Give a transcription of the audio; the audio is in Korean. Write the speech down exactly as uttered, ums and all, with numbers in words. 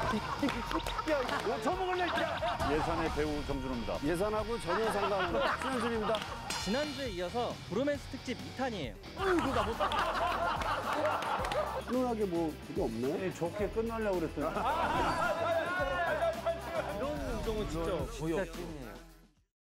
야, 뭐 처먹을래, 진짜. 예산의 배우 정준호입니다. 예산하고 전혀 상관없는 신현준입니다. 지난주에 이어서 브로맨스 특집 이 탄이에요. 어이구, 나 못 봤어. 훈훈하게 뭐 그게 없네. 좋게 끝나려고 그랬더니. 이런 우정은 진짜 거의 없어.